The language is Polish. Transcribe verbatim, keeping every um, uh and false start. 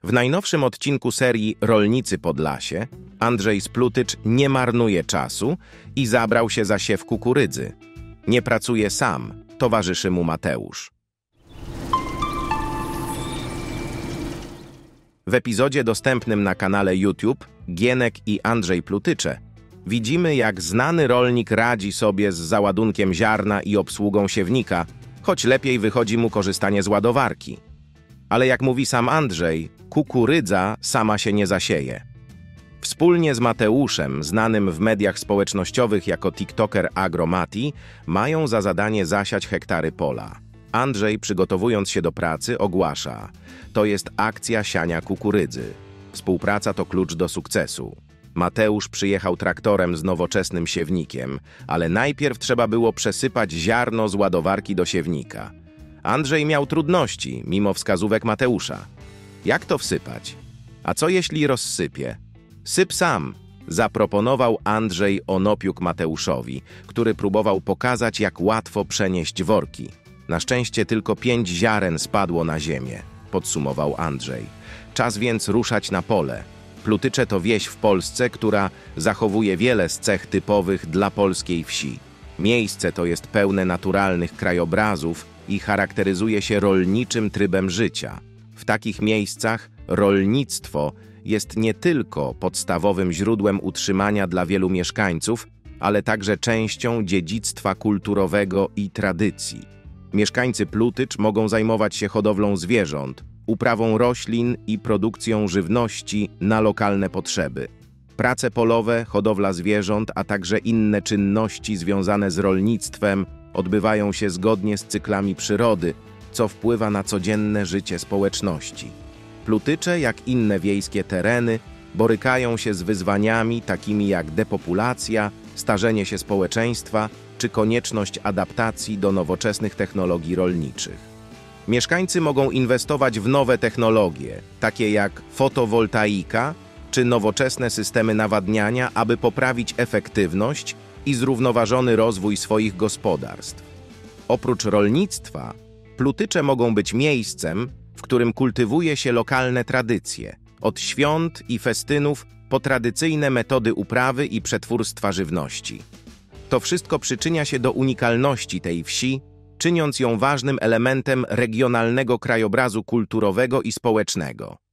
W najnowszym odcinku serii Rolnicy Podlasie Andrzej Splutycz nie marnuje czasu i zabrał się za siew kukurydzy. Nie pracuje sam, towarzyszy mu Mateusz. W epizodzie dostępnym na kanale YouTube Gienek i Andrzej Plutycze widzimy, jak znany rolnik radzi sobie z załadunkiem ziarna i obsługą siewnika, choć lepiej wychodzi mu korzystanie z ładowarki. Ale jak mówi sam Andrzej, kukurydza sama się nie zasieje. Wspólnie z Mateuszem, znanym w mediach społecznościowych jako TikToker Agromati, mają za zadanie zasiać hektary pola. Andrzej, przygotowując się do pracy, ogłasza: to jest akcja siania kukurydzy. Współpraca to klucz do sukcesu. Mateusz przyjechał traktorem z nowoczesnym siewnikiem, ale najpierw trzeba było przesypać ziarno z ładowarki do siewnika. Andrzej miał trudności, mimo wskazówek Mateusza. Jak to wsypać? A co jeśli rozsypie? Syp sam, zaproponował Andrzej Onopiuk Mateuszowi, który próbował pokazać, jak łatwo przenieść worki. Na szczęście tylko pięć ziaren spadło na ziemię, podsumował Andrzej. Czas więc ruszać na pole. Plutycze to wieś w Polsce, która zachowuje wiele z cech typowych dla polskiej wsi. Miejsce to jest pełne naturalnych krajobrazów i charakteryzuje się rolniczym trybem życia. W takich miejscach rolnictwo jest nie tylko podstawowym źródłem utrzymania dla wielu mieszkańców, ale także częścią dziedzictwa kulturowego i tradycji. Mieszkańcy Plutycz mogą zajmować się hodowlą zwierząt, uprawą roślin i produkcją żywności na lokalne potrzeby. Prace polowe, hodowla zwierząt, a także inne czynności związane z rolnictwem odbywają się zgodnie z cyklami przyrody, co wpływa na codzienne życie społeczności. Plutycze, jak inne wiejskie tereny, borykają się z wyzwaniami takimi jak depopulacja, starzenie się społeczeństwa czy konieczność adaptacji do nowoczesnych technologii rolniczych. Mieszkańcy mogą inwestować w nowe technologie, takie jak fotowoltaika czy nowoczesne systemy nawadniania, aby poprawić efektywność i zrównoważony rozwój swoich gospodarstw. Oprócz rolnictwa, Plutycze mogą być miejscem, w którym kultywuje się lokalne tradycje, od świąt i festynów po tradycyjne metody uprawy i przetwórstwa żywności. To wszystko przyczynia się do unikalności tej wsi, czyniąc ją ważnym elementem regionalnego krajobrazu kulturowego i społecznego.